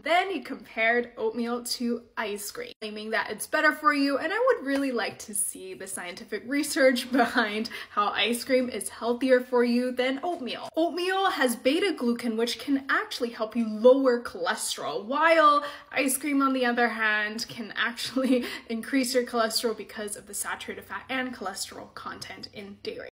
Then he compared oatmeal to ice cream, claiming that it's better for you, and I would really like to see the scientific research behind how ice cream is healthier for you than oatmeal. Oatmeal has beta-glucan, which can actually help you lower cholesterol, while ice cream, on the other hand, can actually increase your cholesterol because of the saturated fat and cholesterol content in dairy.